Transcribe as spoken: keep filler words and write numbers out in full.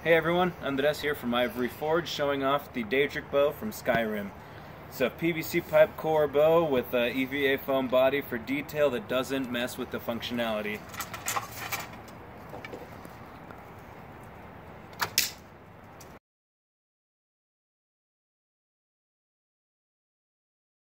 Hey everyone, Andres here from Ivory Forge, showing off the Daedric bow from Skyrim. It's a P V C pipe core bow with a E V A foam body for detail that doesn't mess with the functionality.